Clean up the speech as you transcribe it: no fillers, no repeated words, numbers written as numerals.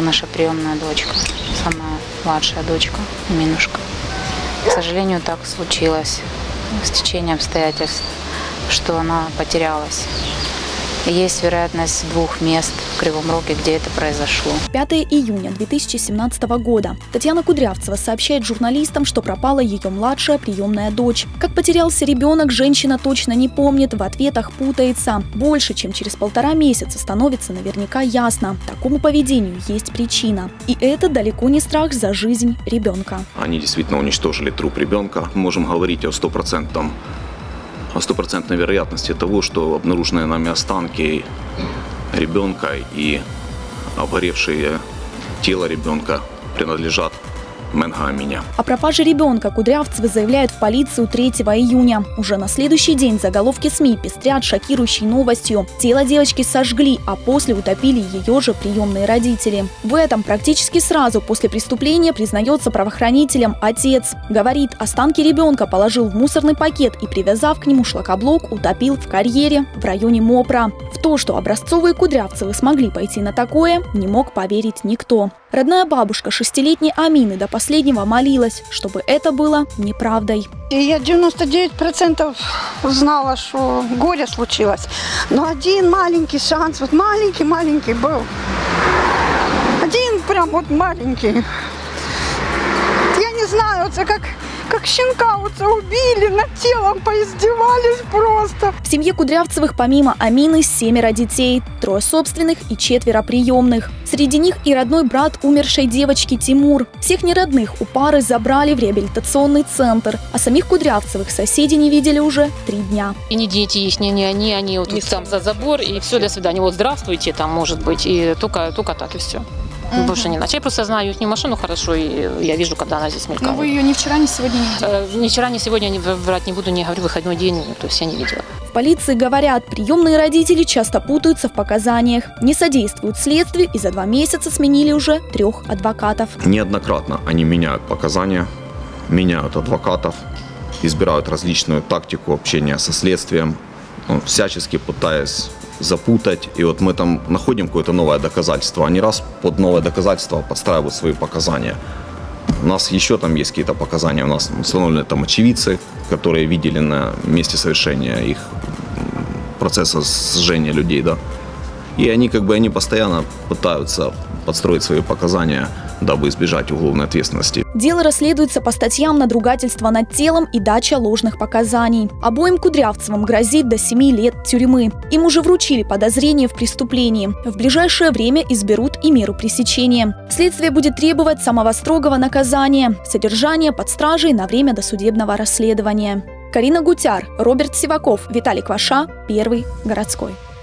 наша приемная дочка, самая младшая дочка, Минушка. К сожалению, так случилось, стечение обстоятельств, что она потерялась. Есть вероятность 2 мест в Кривом Роге, где это произошло. 5 июня 2017 года. Татьяна Кудрявцева сообщает журналистам, что пропала ее младшая приемная дочь. Как потерялся ребенок, женщина точно не помнит, в ответах путается. Больше, чем через 1,5 месяца становится наверняка ясно. Такому поведению есть причина. И это далеко не страх за жизнь ребенка. Они действительно уничтожили труп ребенка. Можем говорить о стопроцентной вероятности того, что обнаруженные нами останки ребенка и обгоревшее тело ребенка принадлежат Менга Амине. О пропаже ребенка Кудрявцевы заявляют в полицию 3 июня. Уже на следующий день заголовки СМИ пестрят шокирующей новостью. Тело девочки сожгли, а после утопили ее же приемные родители. В этом практически сразу после преступления признается правоохранителям отец. Говорит, останки ребенка положил в мусорный пакет и, привязав к нему шлакоблок, утопил в карьере в районе Мопра. В то, что образцовые Кудрявцевы смогли пойти на такое, не мог поверить никто. Родная бабушка 6-летней Амины до последнего молилась, чтобы это было неправдой. Я 99% знала, что горе случилось. Но один маленький шанс, вот маленький был. Один прям вот маленький. Я не знаю, это как щенка убили, над телом поиздевались просто. В семье Кудрявцевых помимо Амины 7 детей, 3 собственных и 4 приемных. Среди них и родной брат умершей девочки Тимур. Всех неродных у пары забрали в реабилитационный центр, а самих Кудрявцевых соседи не видели уже 3 дня. И не дети их, они вот там за забор, и все, до свидания. Вот здравствуйте, там может быть, и только так, и все. Больше не иначе. Я просто знаю их машину хорошо, и я вижу, когда она здесь мелькала. Но вы ее ни вчера, ни сегодня не видели? Ни вчера, ни сегодня не врать не буду, не говорю, выходной день, то есть я не видела. В полиции говорят, приемные родители часто путаются в показаниях, не содействуют следствию и за 2 месяца сменили уже 3 адвокатов. Неоднократно они меняют показания, меняют адвокатов, избирают различную тактику общения со следствием, всячески пытаясь запутать. И вот мы там находим какое-то новое доказательство. Они раз под новое доказательство подстраивают свои показания. У нас еще там есть какие-то показания. У нас установлены там очевидцы, которые видели на месте совершения их процесса сжжения людей, да. И они постоянно пытаются подстроить свои показания, дабы избежать уголовной ответственности. Дело расследуется по статьям надругательства над телом и дача ложных показаний. Обоим Кудрявцевым грозит до 7 лет тюрьмы. Им уже вручили подозрение в преступлении. В ближайшее время изберут и меру пресечения. Следствие будет требовать самого строгого наказания – содержания под стражей на время досудебного расследования. Карина Гутяр, Роберт Сиваков, Виталий Кваша, Первый городской.